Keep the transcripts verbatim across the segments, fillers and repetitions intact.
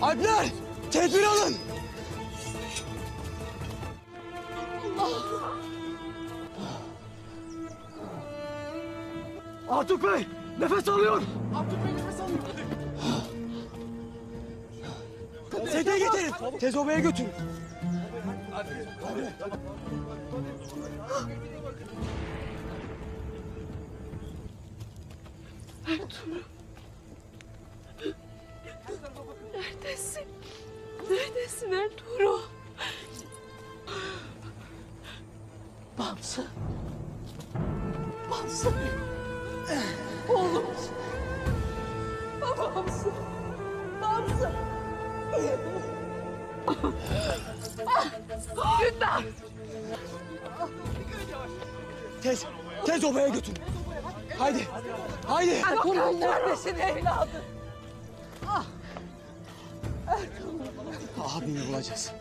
Alpler! Tedbir alın! Artuk Bey! Nefes alıyor! Artuk Bey nefes alıyor! Sedyeyi getirin! Tez obaya götürün! Hadi, hadi. Ertuğrul. Neredesin? Neredesin Ertuğrul? Bamsı. Bamsı. Oğlum. Babamsı. Bamsı. Gündan. Tez, tez obaya götürün. Haydi, haydi. Ertuğrul neredesin evladım? Ah. Ertuğrul. Abini bulacağız.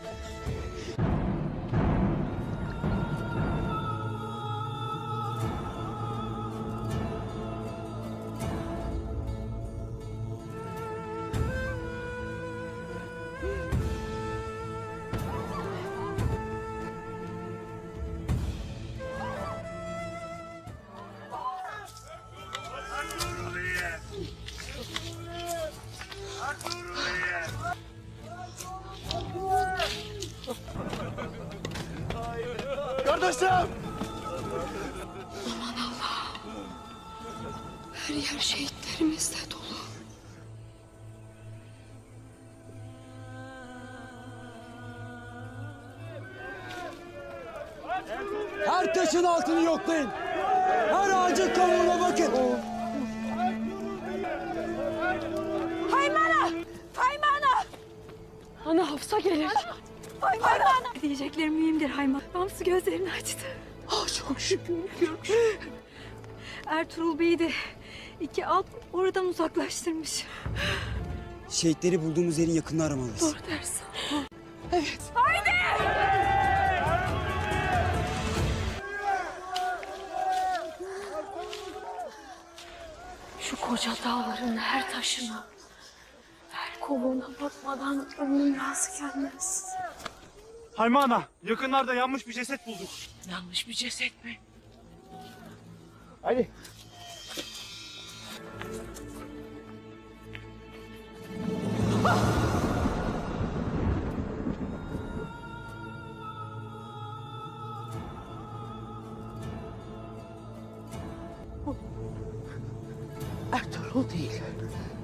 Kardeşim! Aman Allah! Her yer şehitlerimizle dolu. Her taşın altını yoklayın. Her ağacın kavuğuna bakın. Haymana! Haymana! Ana Hafsa gelir. Haymana! Diyeceklerim mühimdir Haymana. Bamsı gözlerini açtı. Ah çok şükür. Ertuğrul Bey'i de iki alp oradan uzaklaştırmış. Şehitleri bulduğumuz yerin yakınını aramalıyız. Doğru dersin. Evet. Haydi! Şu koca dağların her taşına, her kovuğuna bakmadan ömrüm razı gelmez. Hayma ana, yakınlarda yanmış bir ceset bulduk. Yanlış bir ceset mi? Hadi. Ertuğrul değil.